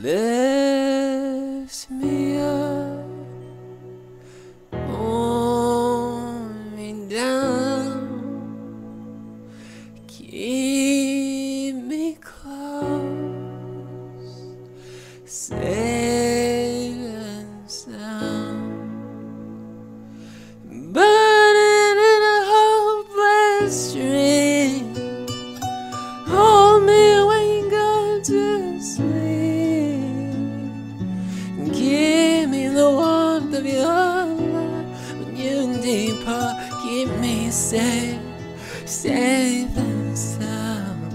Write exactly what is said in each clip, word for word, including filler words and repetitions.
Lift me up, hold me down, keep me close, safe and sound, burning in a hopeless dream. Hold me when you go to sleep. Give me the warmth of your love when you depart. Keep me safe, safe and sound.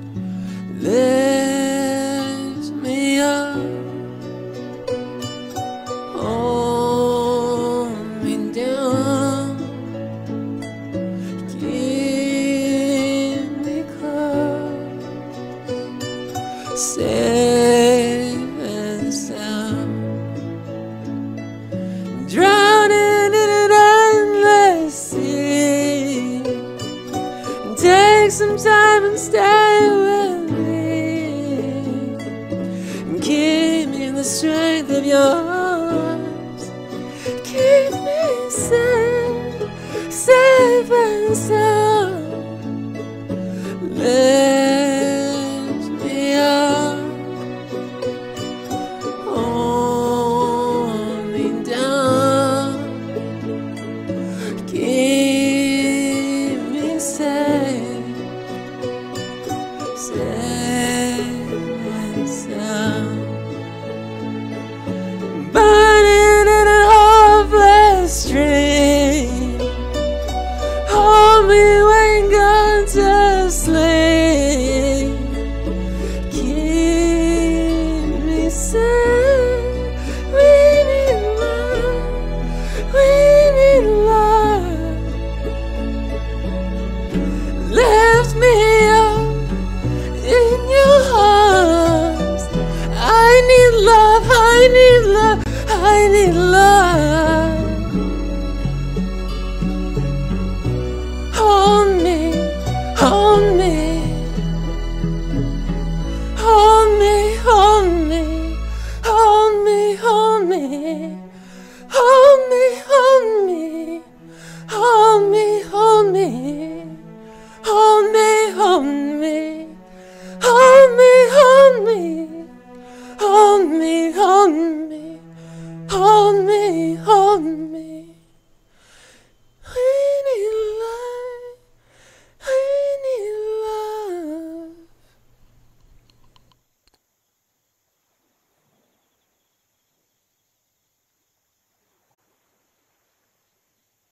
Lift me up, hold me down, keep me close, safe and sound. Drowning in an endless sea. Take some time and stay with me. Give me the strength of your arms. Keep me safe, safe and sound. Lift me up, hold me down, keep me safe, safe and sound. Burning in a hopeless dream. Hold me when gone to sleep. Keep me safe. We need love. We need love. Lift me up in your arms. I need love. I need love. I need love. Hold me, hold me, hold me, hold me, hold me, hold me, hold me, hold me, hold me, hold me, hold me, hold me, hold me, hold me, hold me, hold me, hold me, hold me.